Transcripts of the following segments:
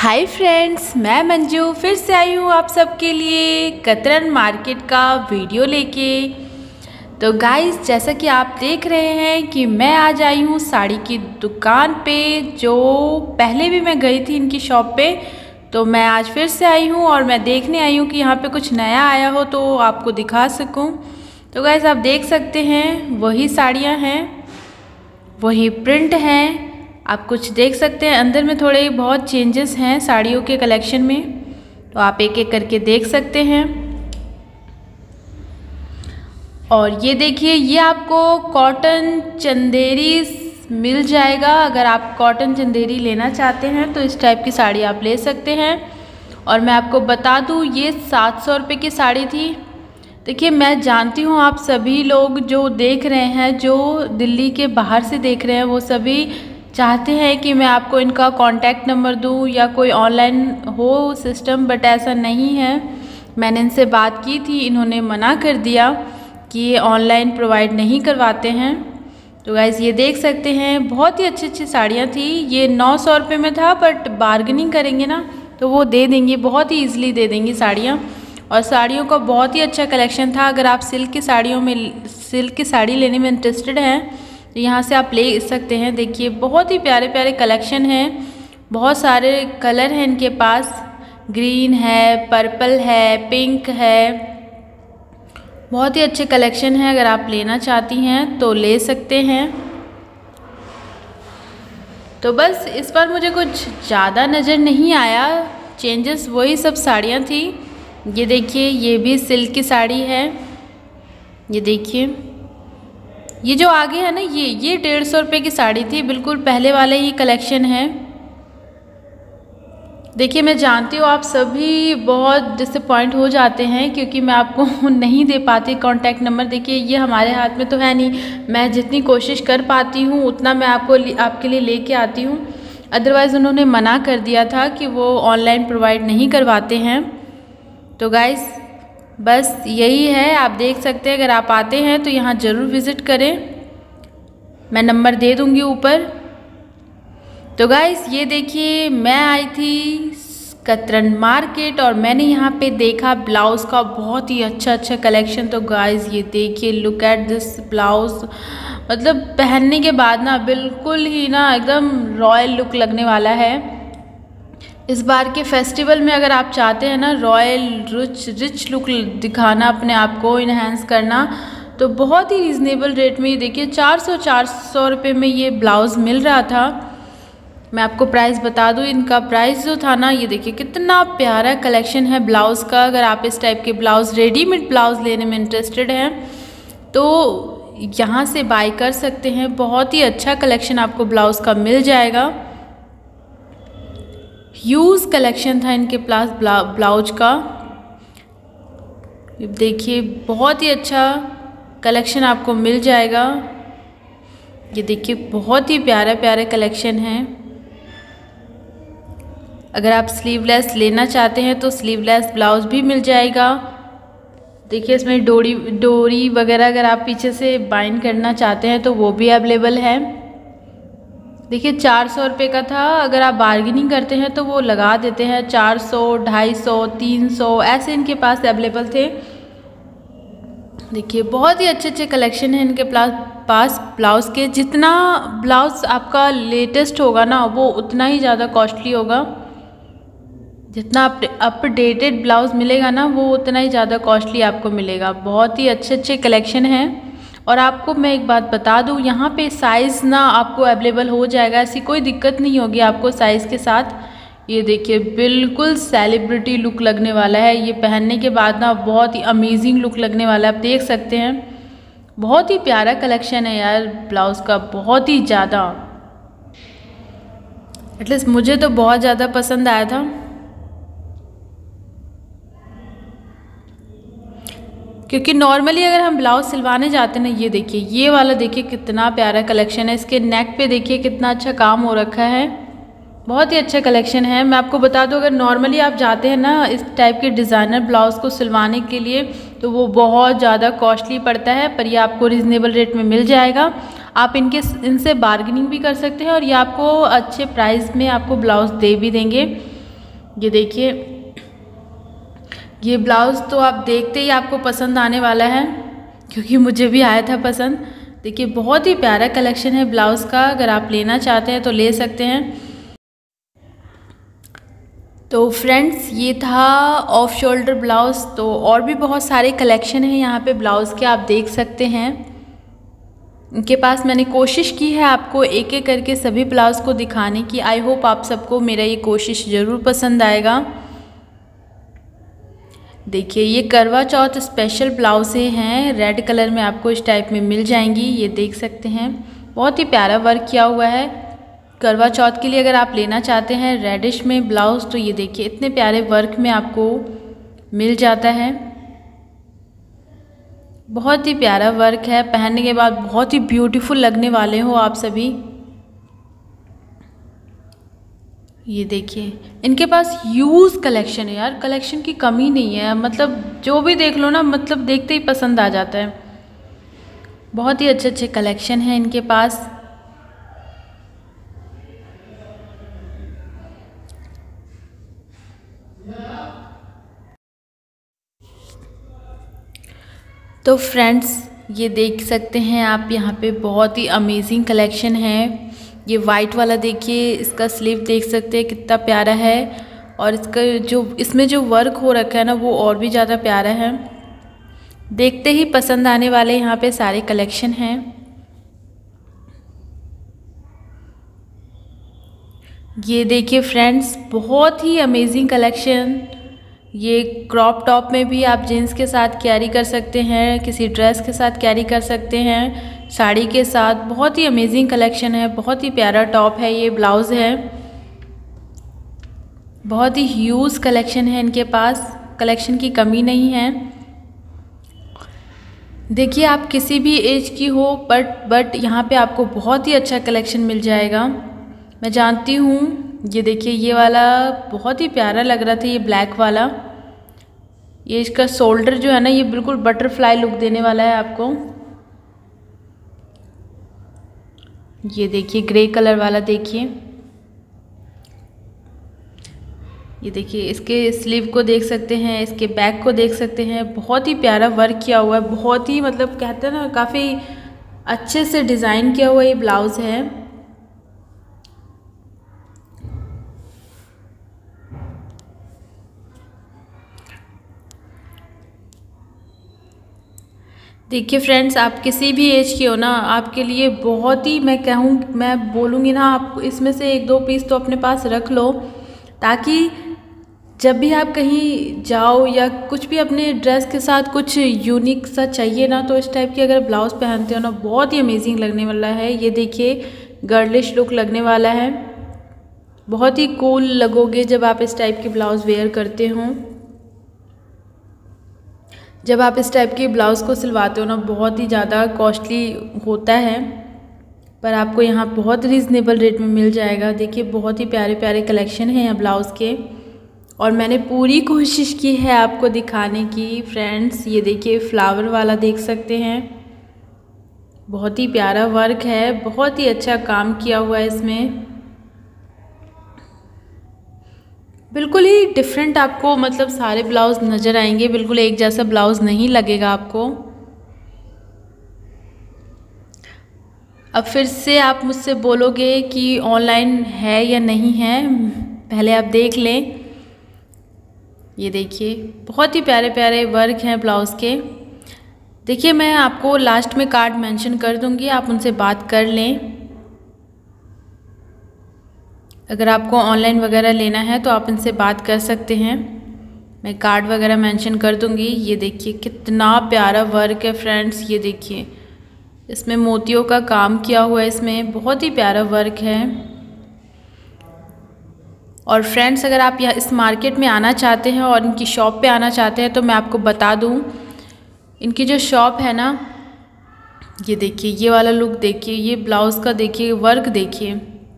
Hi friends, मैं मंजू फिर से आई हूँ आप सबके लिए कतरन मार्केट का वीडियो लेके। तो गाइस, जैसा कि आप देख रहे हैं कि मैं आज आई हूँ साड़ी की दुकान पे, जो पहले भी मैं गई थी इनकी शॉप पे। तो मैं आज फिर से आई हूँ और मैं देखने आई हूँ कि यहाँ पे कुछ नया आया हो तो आपको दिखा सकूँ। तो गाइस, आप देख सकते हैं वही साड़ियाँ हैं, वही प्रिंट हैं। आप कुछ देख सकते हैं अंदर में थोड़े बहुत चेंजेस हैं साड़ियों के कलेक्शन में, तो आप एक एक करके देख सकते हैं। और ये देखिए, ये आपको कॉटन चंदेरी मिल जाएगा। अगर आप कॉटन चंदेरी लेना चाहते हैं तो इस टाइप की साड़ी आप ले सकते हैं। और मैं आपको बता दूँ, ये 700 रुपये की साड़ी थी। देखिए, मैं जानती हूँ आप सभी लोग जो देख रहे हैं, जो दिल्ली के बाहर से देख रहे हैं, वो सभी चाहते हैं कि मैं आपको इनका कॉन्टैक्ट नंबर दूँ या कोई ऑनलाइन हो सिस्टम, बट ऐसा नहीं है। मैंने इनसे बात की थी, इन्होंने मना कर दिया कि ये ऑनलाइन प्रोवाइड नहीं करवाते हैं। तो गाइस, ये देख सकते हैं बहुत ही अच्छी अच्छी साड़ियाँ थी। ये 900 रुपये में था, बट बार्गेनिंग करेंगे ना तो वो दे देंगे, बहुत ही ईजिली दे देंगी साड़ियाँ। और साड़ियों का बहुत ही अच्छा कलेक्शन था। अगर आप सिल्क की साड़ी लेने में इंटरेस्टेड हैं तो यहाँ से आप ले सकते हैं। देखिए, बहुत ही प्यारे प्यारे कलेक्शन हैं, बहुत सारे कलर हैं इनके पास। ग्रीन है, पर्पल है, पिंक है, बहुत ही अच्छे कलेक्शन हैं। अगर आप लेना चाहती हैं तो ले सकते हैं। तो बस इस बार मुझे कुछ ज़्यादा नज़र नहीं आया चेंजेस, वही सब साड़ियाँ थी। ये देखिए, ये भी सिल्क की साड़ी है। ये देखिए, ये जो आगे है ना, ये 150 रुपये की साड़ी थी, बिल्कुल पहले वाले ही कलेक्शन है। देखिए, मैं जानती हूँ आप सभी बहुत डिसअपॉइंट हो जाते हैं क्योंकि मैं आपको नहीं दे पाती कॉन्टैक्ट नंबर। देखिए, ये हमारे हाथ में तो है नहीं, मैं जितनी कोशिश कर पाती हूँ उतना मैं आपके लिए लेके आती हूँ। अदरवाइज़ उन्होंने मना कर दिया था कि वो ऑनलाइन प्रोवाइड नहीं करवाते हैं। तो गाइस, बस यही है। आप देख सकते हैं, अगर आप आते हैं तो यहाँ ज़रूर विज़िट करें, मैं नंबर दे दूँगी ऊपर। तो गाइस, ये देखिए, मैं आई थी कतरन मार्केट और मैंने यहाँ पे देखा ब्लाउज़ का बहुत ही अच्छा कलेक्शन। तो गाइस, ये देखिए, लुक एट दिस ब्लाउज़। मतलब पहनने के बाद ना बिल्कुल ही ना एकदम रॉयल लुक लगने वाला है। इस बार के फेस्टिवल में अगर आप चाहते हैं ना रॉयल रिच लुक दिखाना, अपने आप को इन्हेंस करना, तो बहुत ही रीज़नेबल रेट में, ये देखिए 400 रुपये में ये ब्लाउज़ मिल रहा था। मैं आपको प्राइस बता दूँ, इनका प्राइस जो था ना, ये देखिए कितना प्यारा कलेक्शन है ब्लाउज़ का। अगर आप इस टाइप के ब्लाउज़, रेडीमेड ब्लाउज़ लेने में इंटरेस्टेड हैं तो यहाँ से बाय कर सकते हैं। बहुत ही अच्छा कलेक्शन आपको ब्लाउज़ का मिल जाएगा। ह्यूज कलेक्शन था इनके पास ब्लाउज का। देखिए, बहुत ही अच्छा कलेक्शन आपको मिल जाएगा। ये देखिए, बहुत ही प्यारे कलेक्शन हैं। अगर आप स्लीवलेस लेना चाहते हैं तो स्लीवलेस ब्लाउज भी मिल जाएगा। देखिए, इसमें डोरी वगैरह अगर आप पीछे से बाइंड करना चाहते हैं तो वो भी अवेलेबल है। देखिए, 400 रुपये का था, अगर आप बार्गेनिंग करते हैं तो वो लगा देते हैं 400, 250, 300 ऐसे इनके पास अवेलेबल थे। देखिए, बहुत ही अच्छे कलेक्शन है इनके पास ब्लाउज़ के। जितना ब्लाउज़ आपका लेटेस्ट होगा ना, वो उतना ही ज़्यादा कॉस्टली होगा। जितना अपडेटेड ब्लाउज़ मिलेगा ना, वो उतना ही ज़्यादा कॉस्टली आपको मिलेगा। बहुत ही अच्छे कलेक्शन हैं। और आपको मैं एक बात बता दूं, यहाँ पे साइज़ ना आपको अवेलेबल हो जाएगा, ऐसी कोई दिक्कत नहीं होगी आपको साइज़ के साथ। ये देखिए, बिल्कुल सेलिब्रिटी लुक लगने वाला है ये पहनने के बाद ना, बहुत ही अमेजिंग लुक लगने वाला है। आप देख सकते हैं, बहुत ही प्यारा कलेक्शन है यार ब्लाउज़ का, बहुत ही ज़्यादा। एटलीस्ट मुझे तो बहुत ज़्यादा पसंद आया था। क्योंकि नॉर्मली अगर हम ब्लाउज़ सिलवाने जाते हैं ना, ये देखिए, ये वाला देखिए कितना प्यारा कलेक्शन है। इसके नेक पे देखिए कितना अच्छा काम हो रखा है, बहुत ही अच्छा कलेक्शन है। मैं आपको बता दूं, अगर नॉर्मली आप जाते हैं ना इस टाइप के डिज़ाइनर ब्लाउज़ को सिलवाने के लिए तो वो बहुत ज़्यादा कॉस्टली पड़ता है, पर ये आपको रीज़नेबल रेट में मिल जाएगा। आप इनसे बार्गेनिंग भी कर सकते हैं और ये आपको अच्छे प्राइस में आपको ब्लाउज़ दे भी देंगे। ये देखिए, ये ब्लाउज़ तो आप देखते ही आपको पसंद आने वाला है, क्योंकि मुझे भी आया था पसंद। देखिए बहुत ही प्यारा कलेक्शन है ब्लाउज़ का, अगर आप लेना चाहते हैं तो ले सकते हैं। तो फ्रेंड्स ये था ऑफ शोल्डर ब्लाउज़। तो और भी बहुत सारे कलेक्शन हैं यहाँ पे ब्लाउज़ के, आप देख सकते हैं। इनके पास मैंने कोशिश की है आपको एक एक करके सभी ब्लाउज़ को दिखाने की। आई होप आप सबको मेरा ये कोशिश ज़रूर पसंद आएगा। देखिए ये करवा चौथ स्पेशल ब्लाउज़ें हैं, रेड कलर में आपको इस टाइप में मिल जाएंगी। ये देख सकते हैं, बहुत ही प्यारा वर्क किया हुआ है। करवा चौथ के लिए अगर आप लेना चाहते हैं रेडिश में ब्लाउज़, तो ये देखिए इतने प्यारे वर्क में आपको मिल जाता है। बहुत ही प्यारा वर्क है, पहनने के बाद बहुत ही ब्यूटीफुल लगने वाले हो आप सभी। ये देखिए इनके पास ह्यूज कलेक्शन है यार, कलेक्शन की कमी नहीं है। मतलब जो भी देख लो ना, मतलब देखते ही पसंद आ जाता है। बहुत ही अच्छे अच्छे कलेक्शन हैं इनके पास। तो फ्रेंड्स ये देख सकते हैं आप, यहाँ पे बहुत ही अमेजिंग कलेक्शन है। ये वाइट वाला देखिए, इसका स्लीव देख सकते हैं कितना प्यारा है, और इसका जो इसमें जो वर्क हो रखा है ना, वो और भी ज़्यादा प्यारा है। देखते ही पसंद आने वाले यहाँ पे सारे कलेक्शन हैं। ये देखिए फ्रेंड्स, बहुत ही अमेजिंग कलेक्शन। ये क्रॉप टॉप में भी आप जीन्स के साथ कैरी कर सकते हैं, किसी ड्रेस के साथ कैरी कर सकते हैं, साड़ी के साथ। बहुत ही अमेजिंग कलेक्शन है, बहुत ही प्यारा टॉप है, ये ब्लाउज़ है। बहुत ही ह्यूज कलेक्शन है इनके पास, कलेक्शन की कमी नहीं है। देखिए आप किसी भी एज की हो, बट यहाँ पे आपको बहुत ही अच्छा कलेक्शन मिल जाएगा। मैं जानती हूँ। ये देखिए ये वाला बहुत ही प्यारा लग रहा था, ये ब्लैक वाला। ये इसका शोल्डर जो है ना, ये बिल्कुल बटरफ्लाई लुक देने वाला है आपको। ये देखिए ग्रे कलर वाला, देखिए ये देखिए इसके स्लीव को देख सकते हैं, इसके बैक को देख सकते हैं। बहुत ही प्यारा वर्क किया हुआ है, बहुत ही मतलब कहते हैं ना, काफ़ी अच्छे से डिज़ाइन किया हुआ ये ब्लाउज़ है। देखिए फ्रेंड्स, आप किसी भी एज के हो ना, आपके लिए बहुत ही मैं बोलूँगी ना, आप इसमें से एक दो पीस तो अपने पास रख लो, ताकि जब भी आप कहीं जाओ या कुछ भी अपने ड्रेस के साथ कुछ यूनिक सा चाहिए ना, तो इस टाइप की अगर ब्लाउज़ पहनते हो ना, बहुत ही अमेजिंग लगने वाला है। ये देखिए गर्लिश लुक लगने वाला है, बहुत ही कूल लगोगे जब आप इस टाइप की ब्लाउज़ वेयर करते हो। जब आप इस टाइप की ब्लाउज़ को सिलवाते हो ना, बहुत ही ज़्यादा कॉस्टली होता है, पर आपको यहाँ बहुत रीज़नेबल रेट में मिल जाएगा। देखिए बहुत ही प्यारे प्यारे कलेक्शन हैं यहाँ ब्लाउज़ के, और मैंने पूरी कोशिश की है आपको दिखाने की। फ्रेंड्स ये देखिए फ्लावर वाला देख सकते हैं, बहुत ही प्यारा वर्क है, बहुत ही अच्छा काम किया हुआ है इसमें। बिल्कुल ही डिफरेंट आपको मतलब सारे ब्लाउज़ नज़र आएंगे, बिल्कुल एक जैसा ब्लाउज़ नहीं लगेगा आपको। अब फिर से आप मुझसे बोलोगे कि ऑनलाइन है या नहीं है, पहले आप देख लें। ये देखिए बहुत ही प्यारे प्यारे वर्क हैं ब्लाउज़ के। देखिए मैं आपको लास्ट में कार्ड मेंशन कर दूंगी, आप उनसे बात कर लें। अगर आपको ऑनलाइन वगैरह लेना है तो आप इनसे बात कर सकते हैं, मैं कार्ड वगैरह मेंशन कर दूंगी। ये देखिए कितना प्यारा वर्क है फ्रेंड्स, ये देखिए इसमें मोतियों का काम किया हुआ है, इसमें बहुत ही प्यारा वर्क है। और फ्रेंड्स अगर आप यहाँ इस मार्केट में आना चाहते हैं और इनकी शॉप पे आना चाहते हैं, तो मैं आपको बता दूँ, इनकी जो शॉप है ना, ये देखिए ये वाला लुक देखिए, ये ब्लाउज़ का देखिए वर्क देखिए,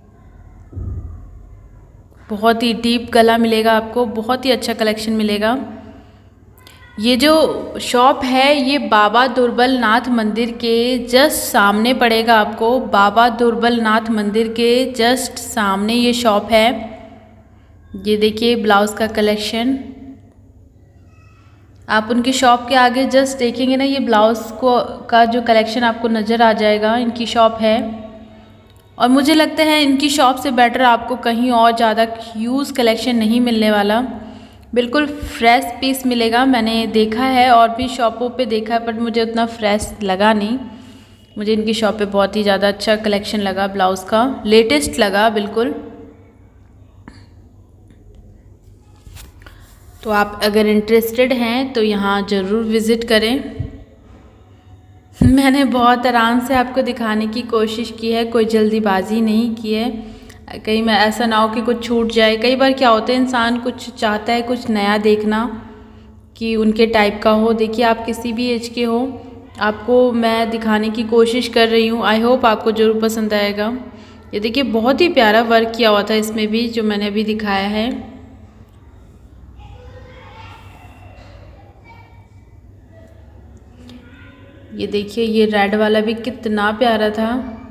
बहुत ही डीप गला मिलेगा आपको, बहुत ही अच्छा कलेक्शन मिलेगा। ये जो शॉप है ये बाबा दुर्बल नाथ मंदिर के जस्ट सामने पड़ेगा आपको, बाबा दुर्बल नाथ मंदिर के जस्ट सामने ये शॉप है। ये देखिए ब्लाउज़ का कलेक्शन। आप उनकी शॉप के आगे जस्ट देखेंगे ना, ये ब्लाउज़ को का जो कलेक्शन आपको नज़र आ जाएगा। इनकी शॉप है और मुझे लगता है इनकी शॉप से बेटर आपको कहीं और ज़्यादा ह्यूज कलेक्शन नहीं मिलने वाला। बिल्कुल फ्रेश पीस मिलेगा। मैंने देखा है और भी शॉपों पे देखा है, बट मुझे उतना फ्रेश लगा नहीं। मुझे इनकी शॉप पे बहुत ही ज़्यादा अच्छा कलेक्शन लगा, ब्लाउज़ का लेटेस्ट लगा बिल्कुल। तो आप अगर इंटरेस्टेड हैं तो यहाँ ज़रूर विज़िट करें। मैंने बहुत आराम से आपको दिखाने की कोशिश की है, कोई जल्दीबाजी नहीं की है, कहीं मैं ऐसा ना हो कि कुछ छूट जाए। कई बार क्या होता है, इंसान कुछ चाहता है कुछ नया देखना कि उनके टाइप का हो। देखिए आप किसी भी एज के हो, आपको मैं दिखाने की कोशिश कर रही हूँ। आई होप आपको ज़रूर पसंद आएगा। ये देखिए बहुत ही प्यारा वर्क किया हुआ था इसमें भी, जो मैंने अभी दिखाया है। ये देखिए ये रेड वाला भी कितना प्यारा था।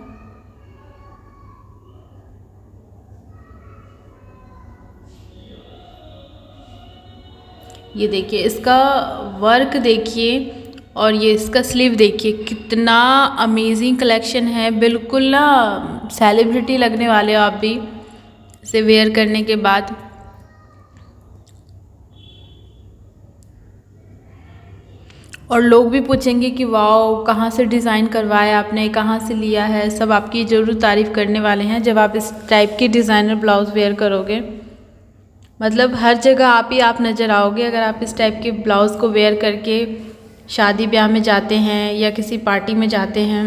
ये देखिए इसका वर्क देखिए और ये इसका स्लीव देखिए, कितना अमेजिंग कलेक्शन है। बिल्कुल ना सेलिब्रिटी लगने वाले हो आप भी इसे वेयर करने के बाद। और लोग भी पूछेंगे कि वाओ कहाँ से डिज़ाइन करवाया आपने, कहाँ से लिया है। सब आपकी ज़रूर तारीफ़ करने वाले हैं जब आप इस टाइप की डिज़ाइनर ब्लाउज़ वेयर करोगे। मतलब हर जगह आप नज़र आओगे अगर आप इस टाइप के ब्लाउज़ को वेयर करके शादी ब्याह में जाते हैं या किसी पार्टी में जाते हैं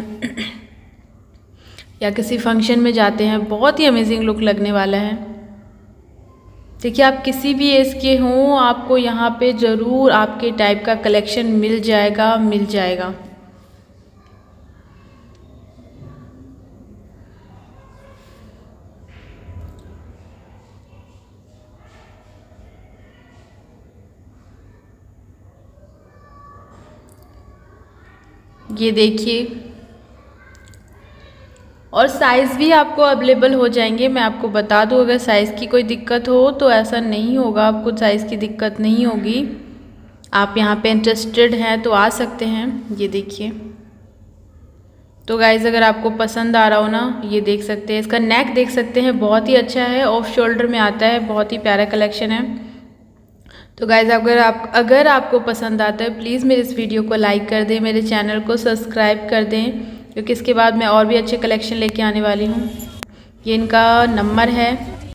या किसी फंक्शन में जाते हैं। बहुत ही अमेजिंग लुक लगने वाला है। देखिए आप किसी भी एज के हों, आपको यहाँ पे ज़रूर आपके टाइप का कलेक्शन मिल जाएगा, मिल जाएगा। ये देखिए और साइज़ भी आपको अवेलेबल हो जाएंगे। मैं आपको बता दूं, अगर साइज़ की कोई दिक्कत हो तो ऐसा नहीं होगा, आपको साइज़ की दिक्कत नहीं होगी। आप यहाँ पे इंटरेस्टेड हैं तो आ सकते हैं। ये देखिए तो गाइज़ अगर आपको पसंद आ रहा हो ना, ये देख सकते हैं। इसका नेक देख सकते हैं, बहुत ही अच्छा है, ऑफ शोल्डर में आता है, बहुत ही प्यारा कलेक्शन है। तो गाइज़ अगर आपको पसंद आता है प्लीज़ मेरे इस वीडियो को लाइक कर दें, मेरे चैनल को सब्सक्राइब कर दें, क्योंकि इसके बाद मैं और भी अच्छे कलेक्शन लेके आने वाली हूँ। ये इनका नंबर है।